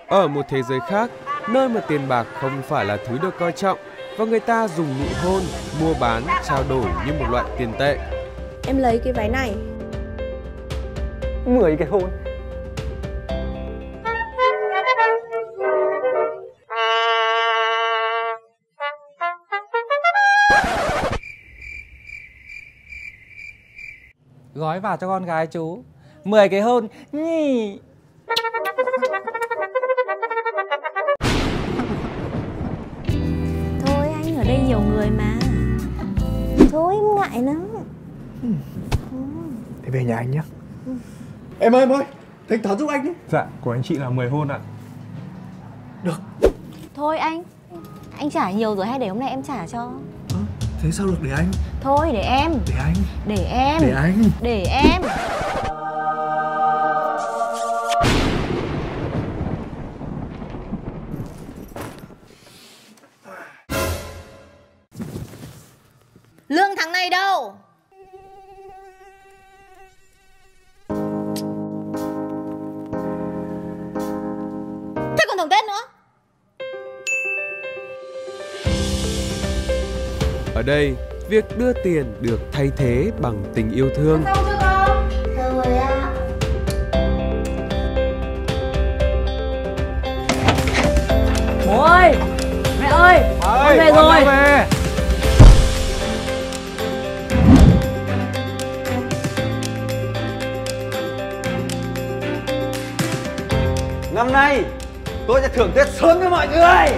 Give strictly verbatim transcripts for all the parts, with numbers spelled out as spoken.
Ở một thế giới khác, nơi mà tiền bạc không phải là thứ được coi trọng và người ta dùng nụ hôn, mua bán, trao đổi như một loại tiền tệ. Em lấy cái váy này. Mười cái hôn. Gói vào cho con gái chú mười cái hôn nhỉ. Thôi anh, ở đây nhiều người mà. Thôi em ngại lắm. Ừ. Thế về nhà anh nhé. Ừ. Em ơi em ơi, thanh toán giúp anh đi. Dạ, của anh chị là mười hôn ạ. Được. Thôi anh, anh trả nhiều rồi hay để hôm nay em trả cho? À, thế sao được, để anh. Thôi để em. Để anh. Để em. Để anh. Để em. Lương tháng này đâu? Thế còn thưởng Tết nữa. Ở đây, việc đưa tiền được thay thế bằng tình yêu thương. Xong chưa con? Rồi ạ. Bố ơi! Mẹ ơi! Con về rồi! Về. Năm nay tôi sẽ thưởng Tết sớm cho mọi người.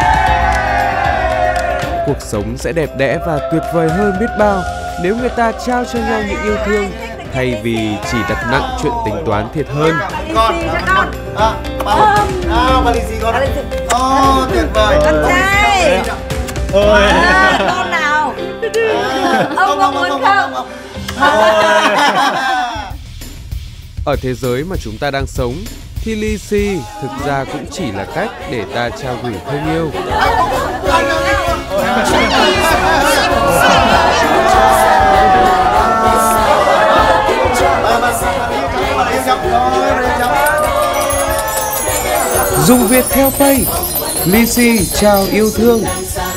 Cuộc sống sẽ đẹp đẽ và tuyệt vời hơn biết bao nếu người ta trao cho nhau những yêu thương thay vì chỉ đặt nặng chuyện tính toán thiệt hơn. Con, con. À, bao. À, bà lì xì con. Ô, tuyệt vời. Con trai! À, con nào? Ông có muốn không? Ở thế giới mà chúng ta đang sống thì lì xì thực ra cũng chỉ là cách để ta trao gửi thương yêu. Dùng Viettel Pay, lì xì trao yêu thương.